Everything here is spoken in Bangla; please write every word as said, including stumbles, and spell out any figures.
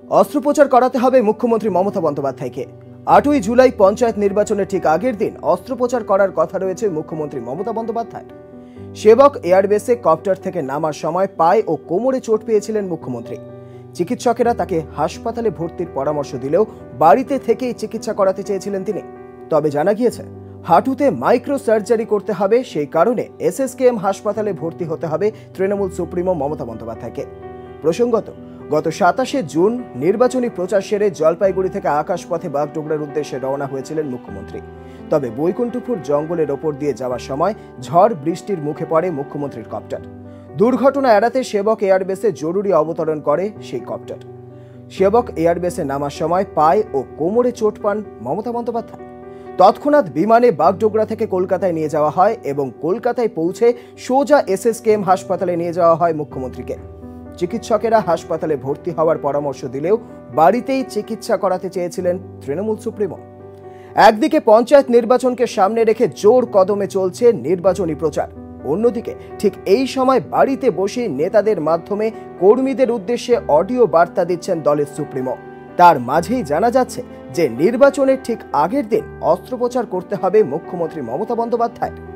অস্ত্রোপচার করাতে হবে মুখ্যমন্ত্রী মমতা বন্দ্যোপাধ্যায়কে। আটই জুলাই পঞ্চায়েত নির্বাচনের ঠিক আগের দিন অস্ত্রোপচার করার কথা রয়েছে মুখ্যমন্ত্রী মমতা বন্দ্যোপাধ্যায়। সেবক এয়ারবেসে কপ্টার থেকে নামার সময় পায়ে ও কোমরে চোট পেয়েছিলেন মুখ্যমন্ত্রী। চিকিৎসকেরা তাকে হাসপাতালে ভর্তির পরামর্শ দিলেও বাড়িতে থেকেই চিকিৎসা করাতে চেয়েছিলেন তিনি। তবে জানা গিয়েছে হাঁটুতে মাইক্রো সার্জারি করতে হবে, সেই কারণে এসএসকেএম হাসপাতালে ভর্তি হতে হবে তৃণমূল সুপ্রিমো মমতা বন্দ্যোপাধ্যায়কে। প্রসঙ্গত, গত সাতাশে জুন নির্বাচনী প্রচার সেরে জলপাইগুড়ি থেকে আকাশপথে বাগডোগরার উদ্দেশ্যে রওনা হয়েছিলেন মুখ্যমন্ত্রী। তবে বৈকুণ্ঠপুর জঙ্গলের ওপর দিয়ে যাওয়ার সময় ঝড় বৃষ্টির মুখে পড়ে মুখ্যমন্ত্রীর কপ্টার। দুর্ঘটনা এড়াতে সেবক এয়ারবেসে জরুরি অবতরণ করে সেই কপ্টার। সেবক এয়ারবেসে নামার সময় পায়ে ও কোমরে চোট পান মমতা বন্দ্যোপাধ্যায়। তৎক্ষণাৎ বিমানে বাগডোগরা থেকে কলকাতায় নিয়ে যাওয়া হয় এবং কলকাতায় পৌঁছে সোজা এসএসকেএম হাসপাতালে নিয়ে যাওয়া হয় মুখ্যমন্ত্রীকে। চিকিৎসকেরা হাসপাতালে ভর্তি হওয়ার পরামর্শ দিলেও বাড়িতেই চিকিৎসা করাতে চেয়েছিলেন তৃণমূল সুপ্রিমো। একদিকে পঞ্চায়েত নির্বাচনকে সামনে রেখে জোর কদমে চলছে নির্বাচনী প্রচার, অন্যদিকে ঠিক এই সময় বাড়িতে বসে নেতাদের মাধ্যমে কর্মীদের উদ্দেশ্যে অডিও বার্তা দিচ্ছেন দলের সুপ্রিমো। তার মাঝেই জানা যাচ্ছে যে নির্বাচনের ঠিক আগের দিন অস্ত্রোপচার করতে হবে মুখ্যমন্ত্রী মমতা বন্দ্যোপাধ্যায়।